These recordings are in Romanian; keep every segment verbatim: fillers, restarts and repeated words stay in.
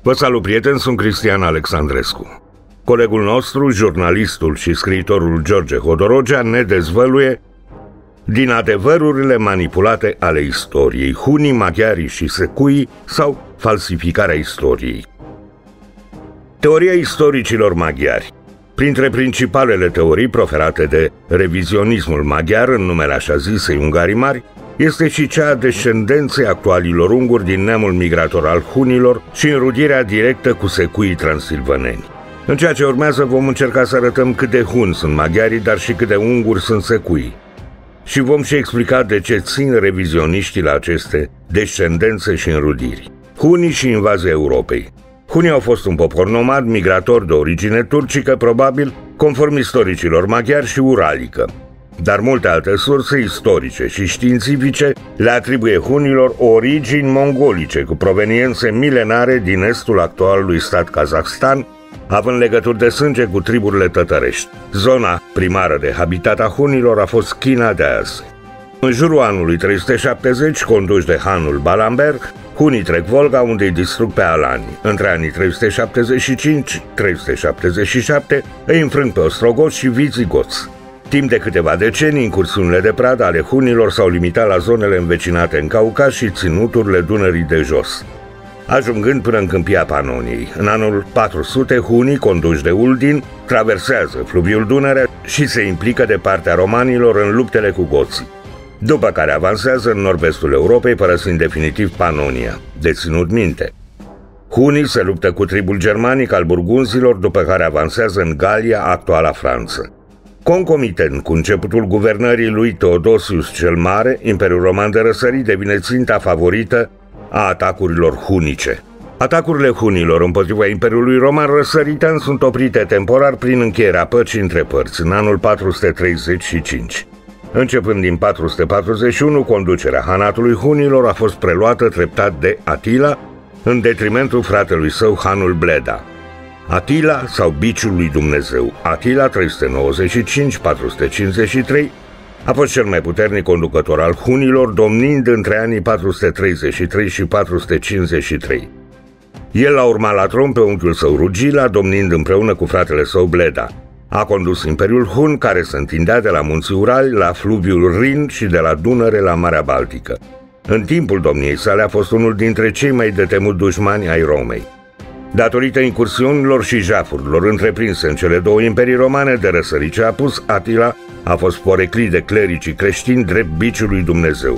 Vă salut, prieteni, sunt Cristian Alexandrescu. Colegul nostru, jurnalistul și scriitorul George Hodorogea, ne dezvăluie din adevărurile manipulate ale istoriei, hunii, maghiarii și secuii sau falsificarea istoriei. Teoria istoricilor maghiari. Printre principalele teorii proferate de revizionismul maghiar în numele așa zisei Ungarii Mari, este și cea a descendenței actualilor unguri din neamul migrator al hunilor și înrudirea directă cu secuii transilvaneni. În ceea ce urmează vom încerca să arătăm cât de huni sunt maghiarii, dar și cât de unguri sunt secuii. Și vom și explica de ce țin revizioniștii la aceste descendențe și înrudiri. Hunii și invazia Europei. Hunii au fost un popor nomad, migrator de origine turcică, probabil, conform istoricilor maghiari și uralică. Dar multe alte surse istorice și științifice le atribuie hunilor origini mongolice cu proveniențe milenare din estul actualului stat Kazahstan, având legături de sânge cu triburile tătărești. Zona primară de habitat a hunilor a fost China de azi. În jurul anului trei sute șaptezeci, conduși de hanul Balamber, hunii trec Volga, unde îi distrug pe alani. Între anii trei sute șaptezeci și cinci - trei sute șaptezeci și șapte îi înfrâng pe ostrogoți și vizigoți. Timp de câteva decenii, incursiunile de pradă ale hunilor s-au limitat la zonele învecinate în Caucaz și ținuturile Dunării de jos, ajungând până în câmpia Panoniei. În anul patru sute, hunii, conduși de Uldin, traversează fluviul Dunăre și se implică de partea romanilor în luptele cu goții, după care avansează în nord-vestul Europei, părăsind definitiv Panonia, de ținut minte. Hunii se luptă cu tribul germanic al burgunzilor, după care avansează în Galia, actuala Franță. Concomitent cu începutul guvernării lui Teodosius cel Mare, Imperiul Roman de Răsărit devine ținta favorită a atacurilor hunice. Atacurile hunilor împotriva Imperiului Roman Răsăritean sunt oprite temporar prin încheierea păcii între părți, în anul patru sute treizeci și cinci. Începând din patru sute patruzeci și unu, conducerea hanatului hunilor a fost preluată treptat de Atila, în detrimentul fratelui său, hanul Bleda. Atila sau Biciul lui Dumnezeu. Atila, trei sute nouăzeci și cinci - patru sute cincizeci și trei, a fost cel mai puternic conducător al hunilor, domnind între anii patru sute treizeci și trei și patru sute cincizeci și trei. El l-a urmat la tron pe unchiul său Rugila, domnind împreună cu fratele său Bleda. A condus Imperiul Hun, care se întindea de la munții Urali la fluviul Rin și de la Dunăre la Marea Baltică. În timpul domniei sale a fost unul dintre cei mai de temut dușmani ai Romei. Datorită incursiunilor și jafurilor întreprinse în cele două imperii romane, de răsărit ce a pus, Atila a fost poreclit de clericii creștini drept Biciul lui Dumnezeu.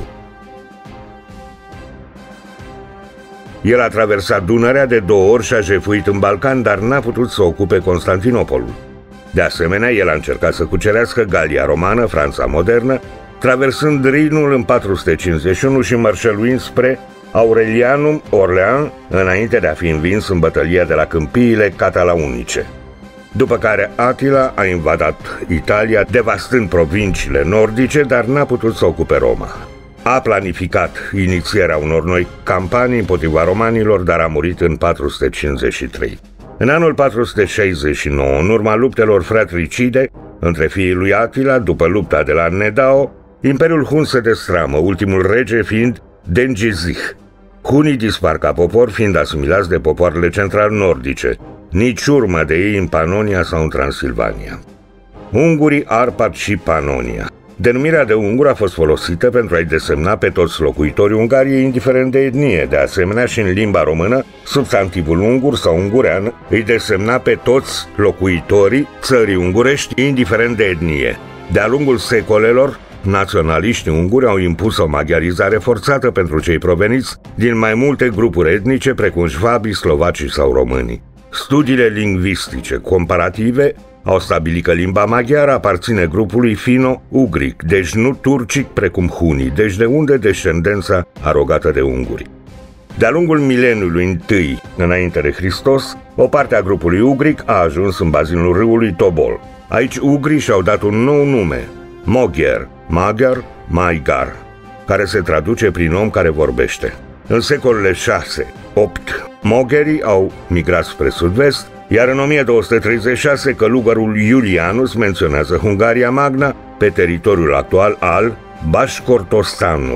El a traversat Dunărea de două ori și a jefuit în Balcan, dar n-a putut să ocupe Constantinopolul. De asemenea, el a încercat să cucerească Galia romană, Franța modernă, traversând Rinul în patru sute cincizeci și unu și mărșăluind spre Aurelianum Orleans, înainte de a fi învins în bătălia de la Câmpiile Catalaunice. După care Atila a invadat Italia, devastând provinciile nordice, dar n-a putut să ocupe Roma. A planificat inițierea unor noi campanii împotriva romanilor, dar a murit în patru sute cincizeci și trei. În anul patru sute șaizeci și nouă, în urma luptelor fratricide între fiii lui Atila, după lupta de la Nedao, Imperiul Hun se destramă, ultimul rege fiind Dengizih. Hunii dispar ca popor, fiind asimilați de popoarele central-nordice, nici urmă de ei în Panonia sau în Transilvania. Ungurii, Arpad și Panonia. Denumirea de ungur a fost folosită pentru a-i desemna pe toți locuitorii Ungariei, indiferent de etnie. De asemenea, și în limba română, substantivul ungur sau ungurean îi desemna pe toți locuitorii țării ungurești, indiferent de etnie. De-a lungul secolelor, naționaliștii unguri au impus o maghiarizare forțată pentru cei proveniți din mai multe grupuri etnice, precum șvabii, slovacii sau românii. Studiile lingvistice comparative au stabilit că limba maghiară aparține grupului fino-ugric, deci nu turcic precum hunii, deci de unde descendența arogată de unguri. De-a lungul mileniului întâi înainte de Hristos, o parte a grupului ugric a ajuns în bazinul râului Tobol. Aici ugrii și-au dat un nou nume, Mogher, Magyar, Maigar, care se traduce prin om care vorbește. În secolele șase - opt, mogherii au migrat spre sud-vest, iar în o mie două sute treizeci și șase călugărul Iulianus menționează Hungaria Magna pe teritoriul actual al Bașcortostanului.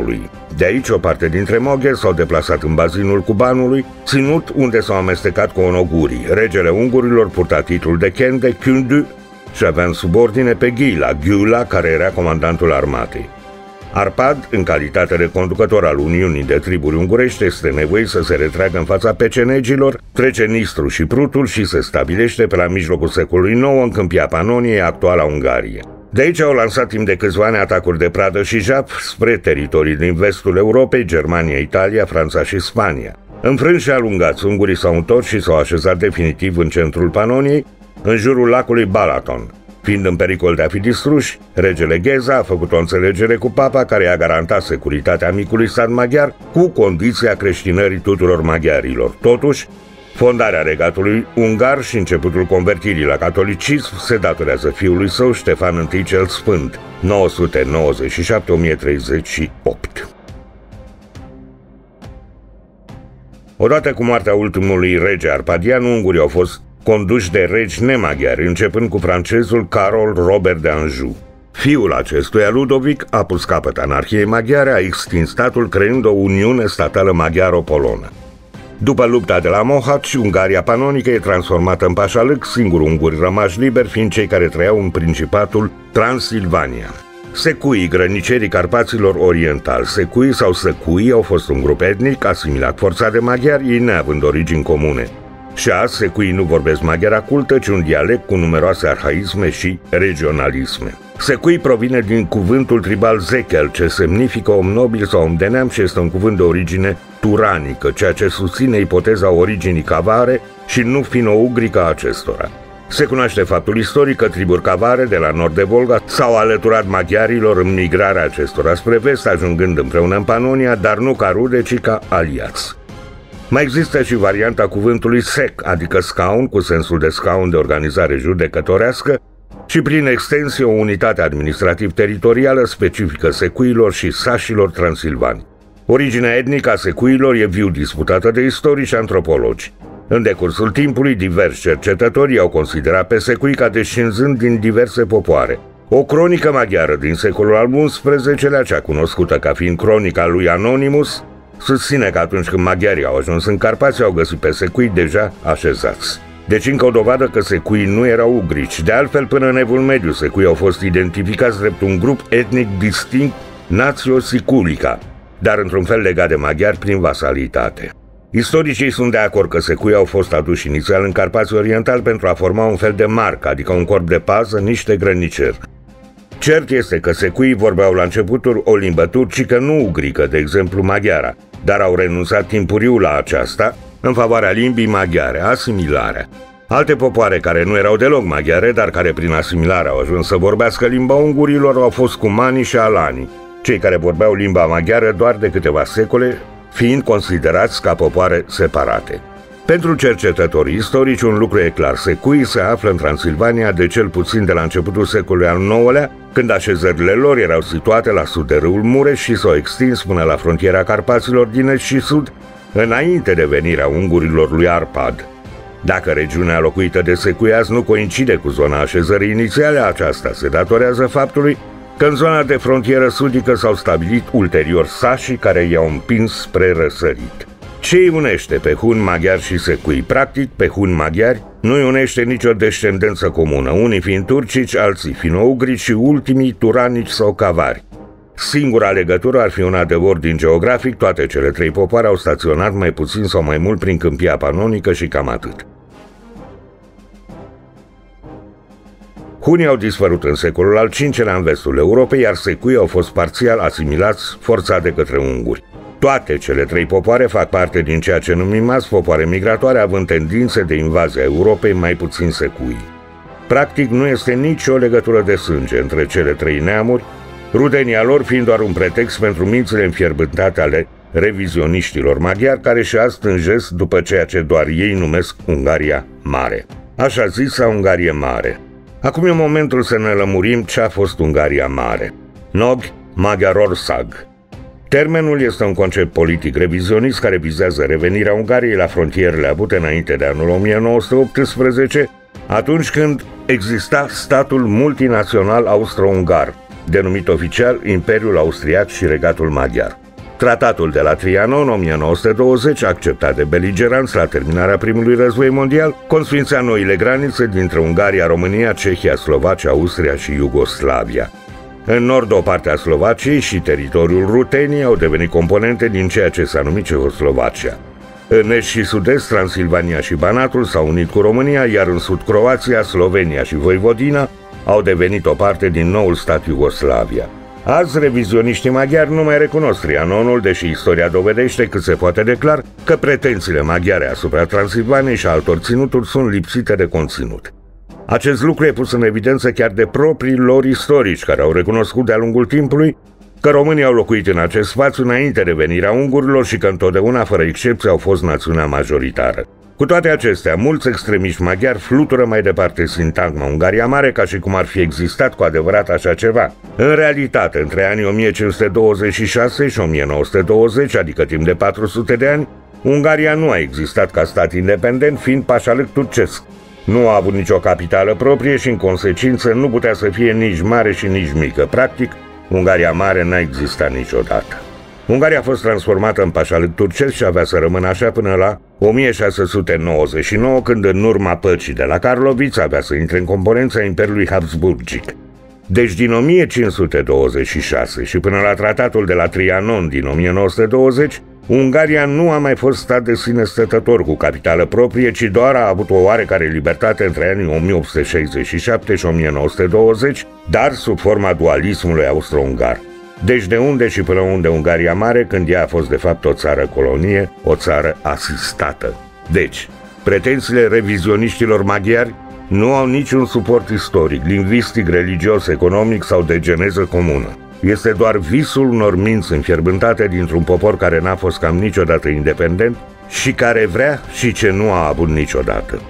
De aici o parte dintre moghe s-au deplasat în bazinul Cubanului, ținut unde s-au amestecat cu onogurii. Regele ungurilor purta titlul de Kende, Kündü, și avea în subordine pe Ghila, Gyula, care era comandantul armatei. Arpad, în calitate de conducător al Uniunii de Triburi Ungurești, este nevoit să se retragă în fața pecenegilor, trece Nistru și Prutul și se stabilește pe la mijlocul secolului nouă în câmpia Panoniei, actuala Ungarie. De aici au lansat timp de câțiva ani atacuri de pradă și jap spre teritorii din vestul Europei, Germania, Italia, Franța și Spania. Înfrânși și alungați, ungurii s-au întors și s-au așezat definitiv în centrul Panoniei, în jurul lacului Balaton. Fiind în pericol de a fi distruși, regele Gheza a făcut o înțelegere cu papa care i-a garantat securitatea micului stat maghiar cu condiția creștinării tuturor maghiarilor. Totuși, fondarea regatului ungar și începutul convertirii la catolicism se datorează fiului său Ștefan I cel Sfânt, nouă sute nouăzeci și șapte - o mie treizeci și opt. Odată cu moartea ultimului rege arpadian, ungurii au fost conduși de regi nemaghiari, începând cu francezul Carol Robert de Anjou. Fiul acestuia, Ludovic, a pus capăt anarhiei maghiare, a extins statul creând o uniune statală maghiaro-polonă. După lupta de la Mohacs, Ungaria panonică e transformată în pașalâc, singurul unguri rămași liberi fiind cei care trăiau în Principatul Transilvania. Secuii, grănicerii Carpaților Orientali. Secuii sau săcuii au fost un grup etnic asimilat forțat de maghiari, ei neavând origini comune. Și azi, secuii nu vorbesc maghiara cultă, ci un dialect cu numeroase arhaisme și regionalisme. Secui provine din cuvântul tribal zekel, ce semnifică om nobil sau om de neam și este un cuvânt de origine turanică, ceea ce susține ipoteza originii cavare și nu fino-ugrică a acestora. Se cunoaște faptul istoric că triburi cavare de la nord de Volga s-au alăturat maghiarilor în migrarea acestora spre vest, ajungând împreună în Panonia, dar nu ca rude, ci ca aliați. Mai există și varianta cuvântului sec, adică scaun, cu sensul de scaun de organizare judecătorească, și prin extensie o unitate administrativ-teritorială specifică secuilor și sașilor transilvani. Originea etnică a secuilor e viu disputată de istorici și antropologi. În decursul timpului, diversi cercetători au considerat pe secui ca descenzând din diverse popoare. O cronică maghiară din secolul al unsprezecelea, cea cunoscută ca fiind cronica lui Anonimus, susține că atunci când maghiarii au ajuns în Carpați, au găsit pe secui deja așezați. Deci încă o dovadă că secuii nu erau ugrici. De altfel, până în Evul Mediu, secuii au fost identificați drept un grup etnic distinct, Natio Siculica, dar într-un fel legat de maghiari prin vasalitate. Istoricii sunt de acord că secuii au fost aduși inițial în Carpații Orientali pentru a forma un fel de marcă, adică un corp de pază, niște grăniceri. Cert este că secuii vorbeau la începutul o limbă turcică, nu ugrică, de exemplu maghiara, dar au renunțat timpuriu la aceasta în favoarea limbii maghiare, asimilarea. Alte popoare care nu erau deloc maghiare, dar care prin asimilare au ajuns să vorbească limba ungurilor, au fost cumanii și alanii, cei care vorbeau limba maghiară doar de câteva secole, fiind considerați ca popoare separate. Pentru cercetătorii istorici, un lucru e clar, secuii se află în Transilvania de cel puțin de la începutul secolului al nouălea, când așezările lor erau situate la sud de râul Mureș și s-au extins până la frontiera Carpaților din est și sud, înainte de venirea ungurilor lui Arpad. Dacă regiunea locuită de secui azi nu coincide cu zona așezării inițiale, aceasta se datorează faptului că în zona de frontieră sudică s-au stabilit ulterior sașii care i-au împins spre răsărit. Ce îi unește pe huni maghiari și secui? Practic, pe huni maghiari nu îi unește nicio descendență comună, unii fiind turcici, alții fino-ugrici și ultimii turanici sau cavari. Singura legătură ar fi una de ordin geografic, toate cele trei popoare au staționat mai puțin sau mai mult prin câmpia panonică și cam atât. Hunii au dispărut în secolul al cincilea în vestul Europei, iar secuii au fost parțial asimilați, forțat de către unguri. Toate cele trei popoare fac parte din ceea ce numim azi popoare migratoare, având tendințe de invazie a Europei, mai puțin secuii. Practic nu este nicio legătură de sânge între cele trei neamuri, rudenia lor fiind doar un pretext pentru mințile înfierbântate ale revizioniștilor maghiari, care și azi tânjesc după ceea ce doar ei numesc Ungaria Mare. Așa zisa Ungarie Mare. Acum e momentul să ne lămurim ce a fost Ungaria Mare. Nagy Magyarország. Termenul este un concept politic revizionist care vizează revenirea Ungariei la frontierele avute înainte de anul o mie nouă sute optsprezece, atunci când exista statul multinațional austro-ungar, denumit oficial Imperiul Austriac și Regatul Maghiar. Tratatul de la Trianon, o mie nouă sute douăzeci, acceptat de beligeranți la terminarea primului război mondial, consfințea noile granițe dintre Ungaria, România, Cehia, Slovacia, Austria și Iugoslavia. În nord, o parte a Slovaciei și teritoriul Ruteniei au devenit componente din ceea ce s-a numit Cehoslovacia. În est și sud-est, Transilvania și Banatul s-au unit cu România, iar în sud, Croația, Slovenia și Voivodina au devenit o parte din noul stat Iugoslavia. Azi, revizioniștii maghiari nu mai recunosc Trianonul, deși istoria dovedește cât se poate de clar că pretențiile maghiare asupra Transilvaniei și altor ținuturi sunt lipsite de conținut. Acest lucru e pus în evidență chiar de proprii lor istorici, care au recunoscut de-a lungul timpului că românii au locuit în acest spațiu înainte de venirea ungurilor și că întotdeauna, fără excepție, au fost națiunea majoritară. Cu toate acestea, mulți extremiști maghiari flutură mai departe sintagma Ungaria Mare ca și cum ar fi existat cu adevărat așa ceva. În realitate, între anii o mie cinci sute douăzeci și șase și o mie nouă sute douăzeci, adică timp de patru sute de ani, Ungaria nu a existat ca stat independent, fiind pașalâc turcesc. Nu a avut nicio capitală proprie și, în consecință, nu putea să fie nici mare și nici mică. Practic, Ungaria Mare n-a existat niciodată. Ungaria a fost transformată în pașalâc turcesc și avea să rămână așa până la o mie șase sute nouăzeci și nouă, când, în urma păcii de la Karlovitz, avea să intre în componența Imperiului Habsburgic. Deci, din o mie cinci sute douăzeci și șase și până la tratatul de la Trianon din o mie nouă sute douăzeci, Ungaria nu a mai fost stat de sine stătător cu capitală proprie, ci doar a avut o oarecare libertate între anii o mie opt sute șaizeci și șapte și o mie nouă sute douăzeci, dar sub forma dualismului austro-ungar. Deci de unde și până unde Ungaria Mare, când ea a fost de fapt o țară colonie, o țară asistată. Deci, pretențiile revizioniștilor maghiari nu au niciun suport istoric, lingvistic, religios, economic sau de geneză comună. Este doar visul unor minți înfierbântate dintr-un popor care n-a fost cam niciodată independent și care vrea și ce nu a avut niciodată.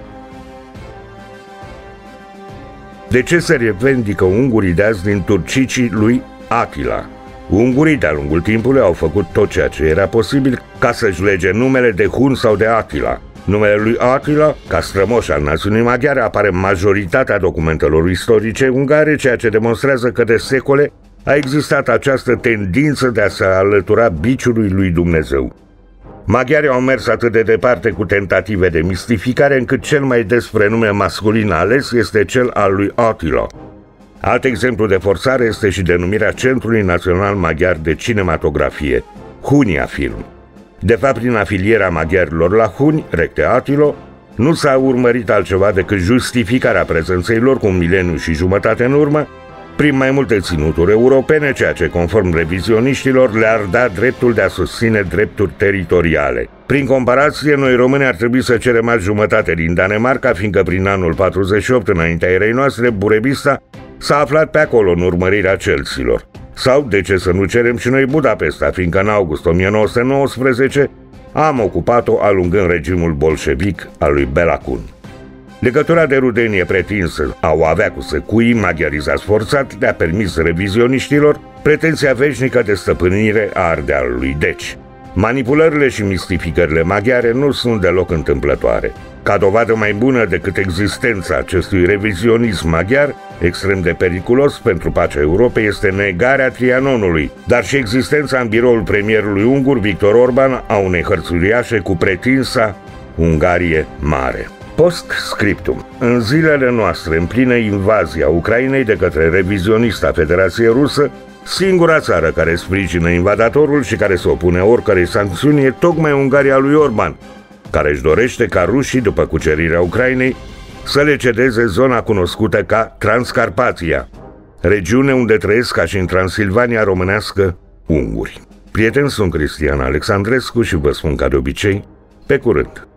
De ce se revendică ungurii de azi din turcicii lui Attila? Ungurii de-a lungul timpului au făcut tot ceea ce era posibil ca să-și lege numele de Hun sau de Attila. Numele lui Attila, ca strămoș al națiunii maghiare, apare în majoritatea documentelor istorice ungare, ceea ce demonstrează că de secole a existat această tendință de a se alătura biciului lui Dumnezeu. Maghiarii au mers atât de departe cu tentative de mistificare, încât cel mai des prenume masculin ales este cel al lui Attila. Alt exemplu de forțare este și denumirea Centrului Național Maghiar de Cinematografie, Hunia Film. De fapt, prin afilierea maghiarilor la huni, recte Attila, nu s-a urmărit altceva decât justificarea prezenței lor cu un mileniu și jumătate în urmă, prin mai multe ținuturi europene, ceea ce, conform revizioniștilor, le-ar da dreptul de a susține drepturi teritoriale. Prin comparație, noi români ar trebui să cerem azi jumătate din Danemarca, fiindcă prin anul patruzeci și opt, înaintea erei noastre, Burebista s-a aflat pe acolo în urmărirea celților. Sau, de ce să nu cerem și noi Budapesta, fiindcă în august o mie nouă sute nouăsprezece am ocupat-o alungând regimul bolșevic al lui Bela Kun. Legătura de rudenie pretinsă a o avea cu secuii maghiarizați forțat le-a permis revizioniștilor pretenția veșnică de stăpânire a Ardealului. Deci, manipulările și mistificările maghiare nu sunt deloc întâmplătoare. Ca dovadă mai bună decât existența acestui revizionism maghiar, extrem de periculos pentru pacea Europei, este negarea Trianonului, dar și existența în biroul premierului ungur Victor Orban a unei hărți uriașe cu pretinsa Ungarie Mare. Post-scriptum. În zilele noastre, în plină invazie a Ucrainei de către revizionista Federație Rusă, singura țară care sprijină invadatorul și care se opune oricărei sancțiuni e tocmai Ungaria lui Orban, care își dorește ca rușii, după cucerirea Ucrainei, să le cedeze zona cunoscută ca Transcarpația, regiune unde trăiesc, ca și în Transilvania românească, unguri. Prieteni, sunt Cristian Alexandrescu și vă spun ca de obicei, pe curând!